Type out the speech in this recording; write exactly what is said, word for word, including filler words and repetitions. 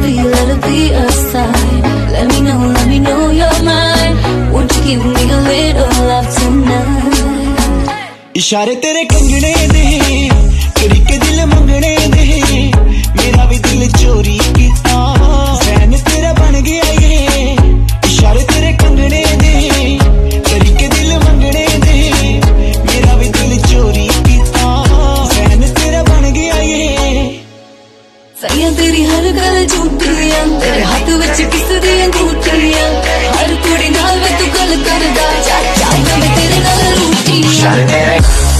be, let it be a sign. Let me know, let me know you're mine. Won't you give me a little love tonight? इशारे तेरे कंगने दे, करी के दिल मंगने दे, मेरा भी दिल चोरी किया, फैन तेरा बन गया ये। इशारे तेरे कंगने दे, करी के दिल मंगने दे, मेरा भी दिल चोरी किया, फैन तेरा बन गया ये। सैया तेरी हर गल झूठियां, तेरे हाथ विच किस दी अंगूठियां, हर कुड़ी नाल मैं तू गल करदा, जा जा मैं तेरे नाल रूठियां।